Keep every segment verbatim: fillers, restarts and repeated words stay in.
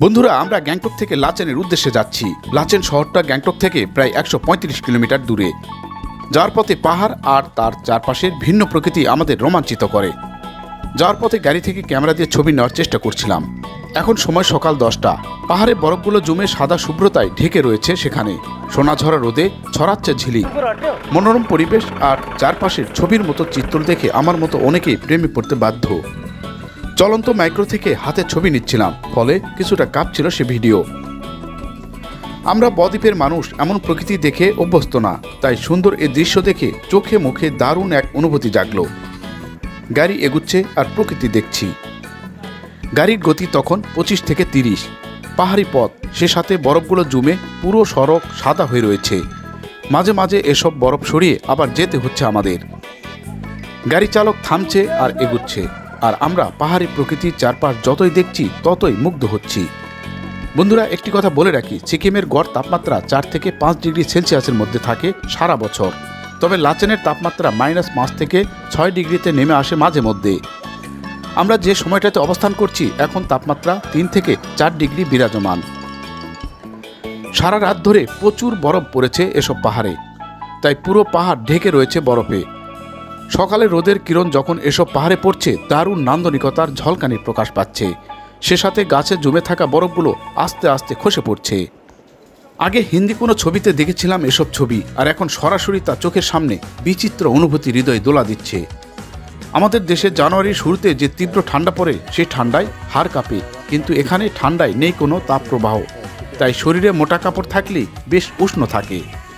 বন্ধুরা, আমরা গ্যাংটক থেকে লাচেনের উদ্দেশ্যে যাচ্ছি। লাচেন শহরটা গ্যাংটক থেকে প্রায় একশো পঁয়ত্রিশ কিলোমিটার দূরে। যাওয়ার পথে পাহাড় আর তার চারপাশের ভিন্ন প্রকৃতি আমাদের রোমাঞ্চিত করে। যাওয়ার পথে গাড়ি থেকে ক্যামেরা দিয়ে ছবি নেওয়ার চেষ্টা করছিলাম। এখন সময় সকাল দশটা। পাহাড়ে বরফগুলো জমে সাদা শুভ্রতায় ঢেকে রয়েছে। সেখানে সোনাঝরা রোদে ছড়াচ্ছে ঝিলিক। মনোরম পরিবেশ আর চারপাশের ছবির মতো চিত্র দেখে আমার মতো অনেকেই প্রেমে পড়তে বাধ্য। চলন্ত মাইক্রো থেকে হাতে ছবি নিচ্ছিলাম, ফলে কিছুটা কাঁপছিল সে ভিডিও। আমরা বদ্বীপের মানুষ এমন প্রকৃতি দেখে অভ্যস্ত না, তাই সুন্দর এই দৃশ্য দেখে চোখে মুখে দারুণ এক অনুভূতি জাগলো। গাড়ি এগুচ্ছে আর প্রকৃতি দেখছি। গাড়ির গতি তখন পঁচিশ থেকে তিরিশ। পাহাড়ি পথ, সে সাথে বরফগুলো জমে পুরো সড়ক সাদা হয়ে রয়েছে। মাঝে মাঝে এসব বরফ সরিয়ে আবার যেতে হচ্ছে আমাদের। গাড়ি চালক থামছে আর এগুচ্ছে, আর আমরা পাহাড়ি প্রকৃতির চারপাশ যতই দেখছি ততই মুগ্ধ হচ্ছি। বন্ধুরা, একটি কথা বলে রাখি, সিকিমের গড় তাপমাত্রা চার থেকে পাঁচ ডিগ্রি সেলসিয়াসের মধ্যে থাকে সারা বছর। তবে লাচেনের তাপমাত্রা মাইনাস পাঁচ থেকে ছয় ডিগ্রিতে নেমে আসে মাঝে মধ্যে। আমরা যে সময়টাতে অবস্থান করছি এখন তাপমাত্রা তিন থেকে চার ডিগ্রি বিরাজমান। সারা রাত ধরে প্রচুর বরফ পড়েছে এসব পাহাড়ে, তাই পুরো পাহাড় ঢেকে রয়েছে বরফে। সকালে রোদের কিরণ যখন এসব পাহাড়ে পড়ছে, দারুণ নান্দনিকতার ঝলকানি প্রকাশ পাচ্ছে। সে সাথে গাছে জমে থাকা বরফগুলো আস্তে আস্তে খসে পড়ছে। আগে হিন্দি কোনো ছবিতে দেখেছিলাম এসব ছবি, আর এখন সরাসরি তা চোখের সামনে বিচিত্র অনুভূতি হৃদয় দোলা দিচ্ছে। আমাদের দেশে জানুয়ারির শুরুতে যে তীব্র ঠান্ডা পড়ে, সেই ঠান্ডায় হাড় কাঁপে, কিন্তু এখানে ঠান্ডায় নেই কোনো তাপপ্রবাহ, তাই শরীরে মোটা কাপড় থাকলেই বেশ উষ্ণ থাকে।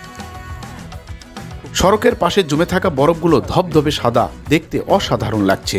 সড়কের পাশে জমে থাকা বরফগুলো ধবধবে সাদা, দেখতে অসাধারণ লাগছে।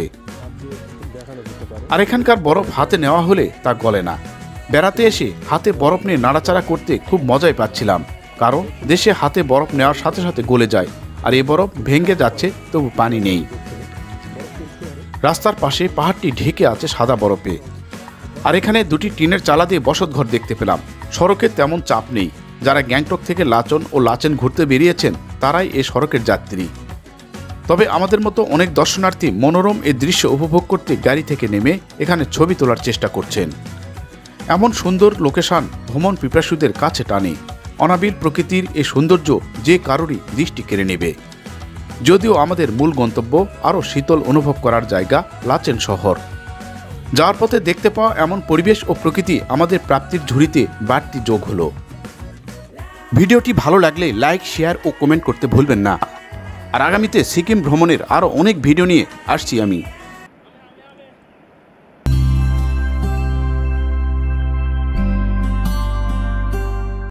আর এখানকার বরফ হাতে নেওয়া হলে তা গলে না। বেড়াতে এসে হাতে বরফ নিয়ে নাড়াচাড়া করতে খুব মজাই পাচ্ছিলাম, কারণ দেশে হাতে বরফ নেওয়ার সাথে সাথে গলে যায়, আর এই বরফ ভেঙে যাচ্ছে তবু পানি নেই। রাস্তার পাশে পাহাড়টি ঢেকে আছে সাদা বরফে। আর এখানে দুটি টিনের চালা দিয়ে বসতঘর দেখতে পেলাম। সড়কে তেমন চাপ নেই। যারা গ্যাংটক থেকে লাচন ও লাচেন ঘুরতে বেরিয়েছেন তারাই এ সড়কের যাত্রী। তবে আমাদের মতো অনেক দর্শনার্থী মনোরম এই দৃশ্য উপভোগ করতে গাড়ি থেকে নেমে এখানে ছবি তোলার চেষ্টা করছেন। এমন সুন্দর লোকেশন ভ্রমণ পিপাসুদের কাছে টানে। অনাবিল প্রকৃতির এই সৌন্দর্য যে কারোরই দৃষ্টি কেড়ে নেবে। যদিও আমাদের মূল গন্তব্য আরও শীতল অনুভব করার জায়গা লাচেন শহর। যাওয়ার পথে দেখতে পাওয়া এমন পরিবেশ ও প্রকৃতি আমাদের প্রাপ্তির ঝুড়িতে বাড়তি যোগ হলো। ভিডিওটি ভালো লাগলে লাইক, শেয়ার ও কমেন্ট করতে ভুলবেন না। আর আগামীতে সিকিম ভ্রমণের আরও অনেক ভিডিও নিয়ে আসছি আমি।